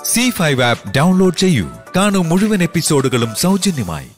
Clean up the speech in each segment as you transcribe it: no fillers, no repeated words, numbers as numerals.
C5 app download ചെയ്യൂ. കാണൂ മുഴുവൻ എപ്പിസോഡുകളും സൗജന്യമായി.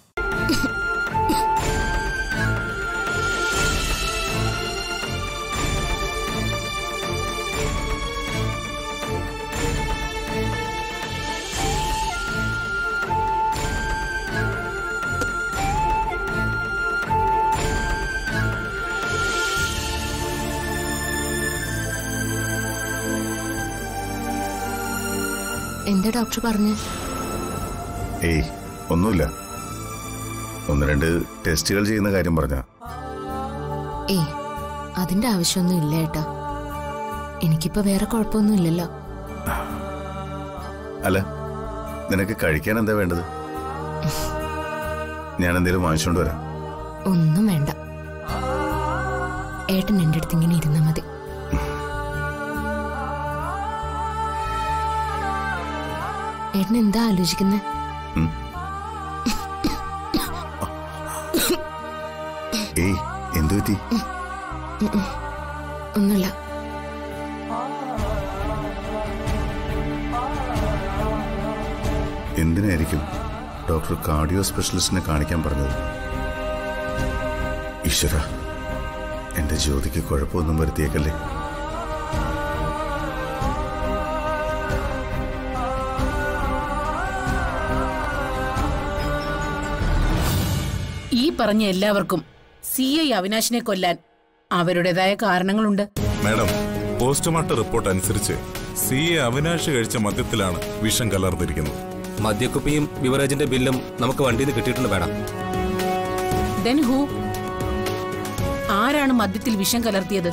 എന്താ ഡോക്ടർ പറഞ്ഞു? ഏയ് ഒന്നുമില്ല. 1-2 ടെസ്റ്റുകൾ ചെയ്യുന്ന കാര്യം പറഞ്ഞ. ഏയ് അതിന്റെ ആവശ്യമൊന്നും ഇല്ല ഏട്ടാ. എനിക്കിപ്പോ വേറെ കുഴപ്പമൊന്നുമില്ലല്ലോ. അല്ല, നിനക്ക് കഴിക്കാൻ എന്താ വേണ്ടത്? ഞാൻ എന്തേലും വാങ്ങിച്ചോണ്ട് വരാം. ഒന്നും വേണ്ട, ഏട്ടൻ എന്റെ അടുത്ത് ഇങ്ങനെ ഇരുന്നാ മതി. ഏട്ടൻ എന്താ ആലോചിക്കുന്നത്? ഏയ് എന്തു പറ്റി? ഒന്നുമില്ല. എന്തിനായിരിക്കും ഡോക്ടർ കാർഡിയോ സ്പെഷ്യലിസ്റ്റിനെ കാണിക്കാൻ പറഞ്ഞത്? ഈശ്വര, എന്റെ ജ്യോതിക്ക് കുഴപ്പമൊന്നും വരുത്തിയേക്കല്ലേ. ഈ പറഞ്ഞ എല്ലാവർക്കും CI അവിനാശിനെ കൊല്ലാൻ അവരുടേതായ കാരണങ്ങളുണ്ട്. മാഡം, പോസ്റ്റ്മോർട്ടം റിപ്പോർട്ട് അനുസരിച്ച് CI അവിനാശ് കഴിച്ച മദ്യത്തിലാണ് വിഷം കലർന്നിരിക്കുന്നത്. മദ്യക്കുപ്പിയും ബിവറേജിന്റെ ബില്ലും നമുക്ക് വണ്ടിയിൽ നിന്ന് കിട്ടിയിട്ടുണ്ട് മാഡം. Then who? ആരാണ് മദ്യത്തിൽ വിഷം കലർത്തിയത്?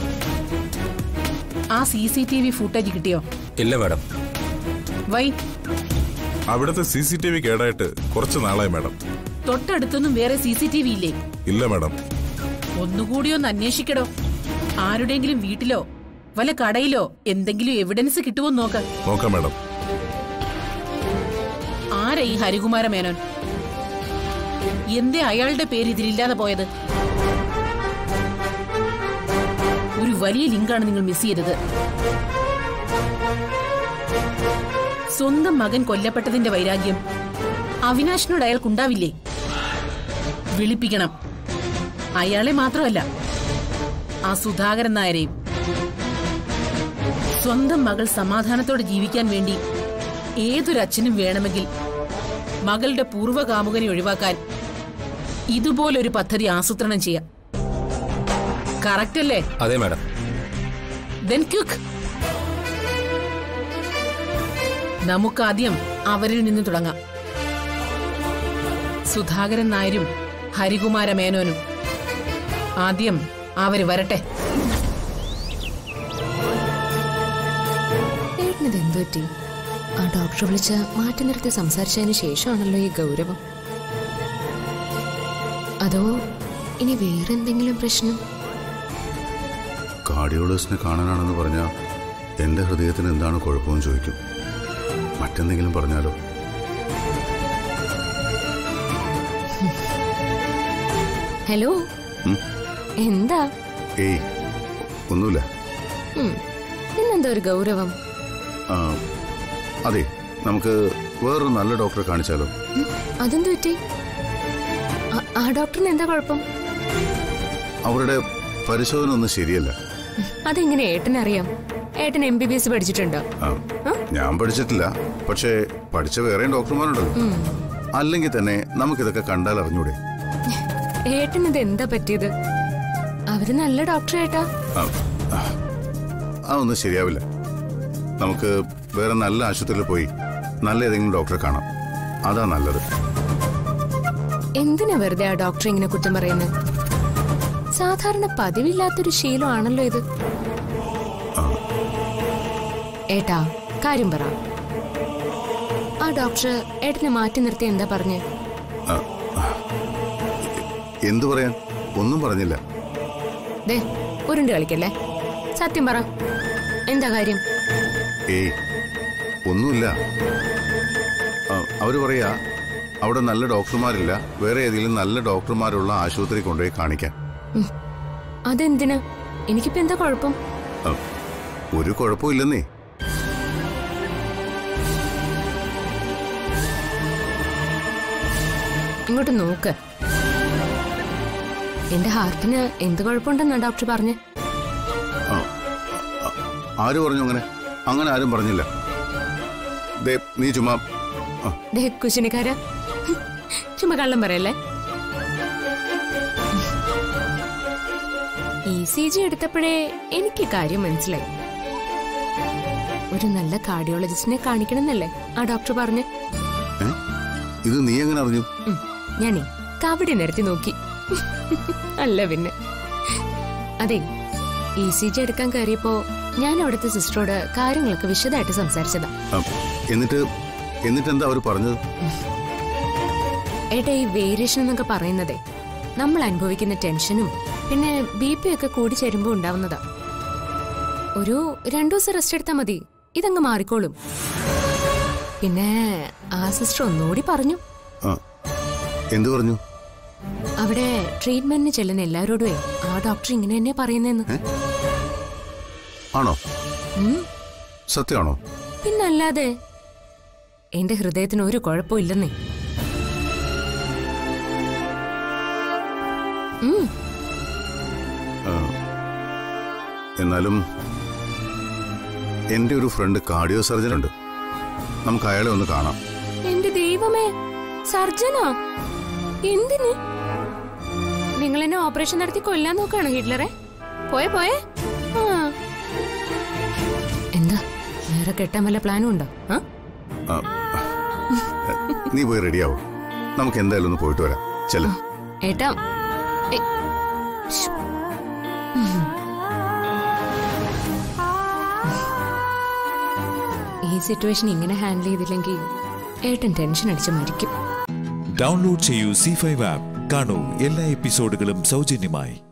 ആ CCTV ഫുട്ടേജ് കിട്ടിയോ? ഇല്ല മാഡം. വൈ? അവിടുത്തെ CCTV കേടായിട്ട് കുറച്ച് നാളായി മാഡം. തൊട്ടടുത്തൊന്നും വേറെ CCTV ഇല്ലേ? ഇല്ല മാഡം. ഒന്നുകൂടി ഒന്ന് അന്വേഷിക്കടോ. ആരുടെയെങ്കിലും വീട്ടിലോ വല്ല കടയിലോ എന്തെങ്കിലും എവിഡൻസ് കിട്ടുമോ നോക്കാം മാഡം. ആരാ ഈ ഹരികുമാര മേനോൻ? എന്തേ അയാളുടെ പേര് ഇതിലില്ലാതെ പോയത്? ഒരു വലിയ ലിങ്കാണ് നിങ്ങൾ മിസ് ചെയ്തത്. സ്വന്തം മകൻ കൊല്ലപ്പെട്ടതിന്റെ വൈരാഗ്യം അവിനാശിനോട് അയാൾക്കുണ്ടാവില്ലേ? വിളിപ്പിക്കണം. അയാളെ മാത്രമല്ല, ആ സുധാകരൻ നായരെയും. സ്വന്തം മകൾ സമാധാനത്തോടെ ജീവിക്കാൻ വേണ്ടി ഏതൊരച്ഛനും വേണമെങ്കിൽ മകളുടെ പൂർവ്വകാമുകനെ ഒഴിവാക്കാൻ ഇതുപോലൊരു പദ്ധതി ആസൂത്രണം ചെയ്യാം. കറക്റ്റ് അല്ലേ? അതെ മാഡം. Then cook. നമുക്കാദ്യം അവരിൽ നിന്ന് തുടങ്ങാം. സുധാകരൻ നായരും ഹരികുമാര മേനോനും. ആദ്യം അവര് വരട്ടെ. ഏട്ടനത് എന്തു പറ്റി? ആ ഡോക്ടർ വിളിച്ച മാറ്റി നിർത്തി സംസാരിച്ചതിന് ശേഷമാണല്ലോ ഈ ഗൗരവം? അതോ ഇനി വേറെന്തെങ്കിലും പ്രശ്നം? കാർഡിയോളജിസ്റ്റിനെ കാണാനാണെന്ന് പറഞ്ഞാൽ എന്റെ ഹൃദയത്തിന് എന്താണ് കുഴപ്പമെന്ന് ചോദിക്കും. മറ്റെന്തെങ്കിലും പറഞ്ഞാലോ? ഹലോ, എന്താ? ഏയ് ഒന്നുമില്ല. പിന്നെന്താ ഒരു ഗൗരവം? അതെ, നമുക്ക് വേറൊരു നല്ല ഡോക്ടറെ കാണിച്ചാലോ? അതെന്തു പറ്റി? ആ ഡോക്ടറിന് എന്താ കുഴപ്പം? അവരുടെ പരിശോധന ഒന്നും ശരിയല്ല. അതെങ്ങനെ ഏട്ടനറിയാം? ഏട്ടൻ MBBS പഠിച്ചിട്ടുണ്ടോ? ഞാൻ പഠിച്ചിട്ടില്ല, പക്ഷേ പഠിച്ച വേറെയും ഡോക്ടർമാരുണ്ടല്ലോ. അല്ലെങ്കിൽ തന്നെ നമുക്കിതൊക്കെ കണ്ടാൽ അറിഞ്ഞൂടെ? ഏട്ടനിത് എന്താ പറ്റിയത്? അവര് നല്ല ഡോക്ടർ ഏട്ടാ. അതൊന്നും ശരിയാവില്ല. നമുക്ക് വേറെ നല്ല ആശുപത്രിയിൽ പോയി നല്ല ഏതെങ്കിലും ഡോക്ടറെ കാണാം. അതാ നല്ലത്. എന്തിനാ വെറുതെ ആ ഡോക്ടറെ ഇങ്ങനെ കുറ്റം പറയുന്നത്? സാധാരണ പതിവില്ലാത്തൊരു ശീലമാണല്ലോ ഇത്. ഏട്ടാ, കാര്യം പറ. ആ ഡോക്ടർ ഏട്ടനെ മാറ്റി നിർത്തി എന്താ പറഞ്ഞേ? എന്തു പറയാൻ? ഒന്നും പറഞ്ഞില്ല. ദേ, ഉരുണ്ട് കളിക്കല്ലേ. സത്യം പറ, എന്താ കാര്യം? ഏയ് ഒന്നുമില്ല. അവര് പറയാ അവിടെ നല്ല ഡോക്ടർമാരില്ല, വേറെ ഏതെങ്കിലും നല്ല ഡോക്ടർമാരുള്ള ആശുപത്രി കൊണ്ടുപോയി കാണിക്കാൻ. അതെന്തിനാ? എനിക്കിപ്പോ എന്താ കുഴപ്പം? ഒരു കുഴപ്പമില്ലെന്നേ. ഇങ്ങോട്ട് നോക്ക്. എന്റെ ഹാർട്ടിന് എന്ത് കുഴപ്പമുണ്ടെന്നാ ഡോക്ടർ പറഞ്ഞ്? ആര് പറഞ്ഞു അങ്ങനെ? അങ്ങനെ ആരും പറഞ്ഞില്ല. നീ ചുമ്മാ കുശിനിക്കാര ചുമ്മാ കള്ളം പറയല്ലേ. ECG എടുത്തപ്പോഴേ എനിക്ക് കാര്യം മനസ്സിലായി. ഒരു നല്ല കാർഡിയോളജിസ്റ്റിനെ കാണിക്കണമെന്നല്ലേ ആ ഡോക്ടർ പറഞ്ഞ്? ഇത് നീ എങ്ങനെ അറിഞ്ഞു? ഞാനേ കവടി നിരത്തി നോക്കി. അല്ല പിന്നെ. അതെ, ECG എടുക്കാൻ കയറിയപ്പോ ഞാൻ അവിടുത്തെ സിസ്റ്ററോട് കാര്യങ്ങളൊക്കെ വിശദമായിട്ട് സംസാരിച്ചതാ. എന്നിട്ട് എന്താ അവർ പറഞ്ഞത്? ഏട്ടാ, ഈ വേരിയേഷൻ എന്നൊക്കെ പറയുന്നതേ നമ്മൾ അനുഭവിക്കുന്ന ടെൻഷനും പിന്നെ BP ഒക്കെ കൂടി ചേരുമ്പോ ഉണ്ടാവുന്നതാ. ഒരു 2 ദിവസം റെസ്റ്റ് എടുത്താൽ മതി, ഇതങ്ങ് മാറിക്കോളും. പിന്നെ ആ സിസ്റ്റർ ഒന്നുകൂടി പറഞ്ഞു. എന്തു പറഞ്ഞു? അവിടെ ട്രീറ്റ്മെന്റിന് ചെല്ലുന്ന എല്ലാവരോടും ആ ഡോക്ടർ ഇങ്ങനെ തന്നെ പറയുന്നെന്ന്. ആണോ? സത്യമാണോ? പിന്നല്ലാതെ. എന്റെ ഹൃദയത്തിന് ഒരു കുഴപ്പമില്ലെന്നേ. എന്നാലും എന്റെ ഒരു ഫ്രണ്ട് കാർഡിയോ സർജൻ ഉണ്ട്. നമുക്ക് അയാളെ ഒന്ന് കാണാം. എന്റെ ദൈവമേ, സർജനോ? എന്തിന്? നിങ്ങൾ എന്നെ ഓപ്പറേഷൻ നടത്തി കൊല്ലാൻ നോക്കാണോ ഹിറ്റ്ലറെ? പോയേ. എന്താ വേറെ കെട്ടാൻ വല്ല പ്ലാനും ഉണ്ടോ? നീ പോയി റെഡിയാവും. നമുക്ക് എന്തായാലും ഒന്ന് പോയിട്ട് വരാം. ചെല്ല ഏട്ടാ. ഈ സിറ്റുവേഷൻ ഇങ്ങനെ ഹാൻഡിൽ ചെയ്തില്ലെങ്കിൽ ഏട്ടൻ ടെൻഷൻ അടിച്ച് മരിക്കും. ഡൗൺലോഡ് ചെയ്യൂ C5 ആപ്പ്. കാണൂ എല്ലാ എപ്പിസോഡുകളും സൗജന്യമായി.